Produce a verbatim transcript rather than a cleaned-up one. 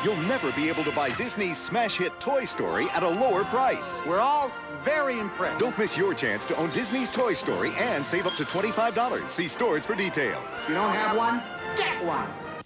you'll never be able to buy Disney's smash hit Toy Story at a lower price. We're all very impressed. Don't miss your chance to own Disney's Toy Story and save up to twenty-five dollars. See stores for details. You don't have one? Get one.